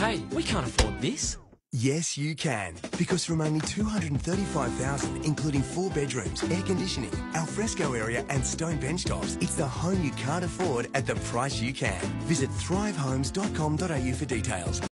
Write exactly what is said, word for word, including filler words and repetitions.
Hey, we can't afford this. Yes, you can. Because from only two hundred thirty-five thousand dollars, including four bedrooms, air conditioning, alfresco area and stone bench tops, it's the home you can't afford at the price you can. Visit thrive homes dot com dot a u for details.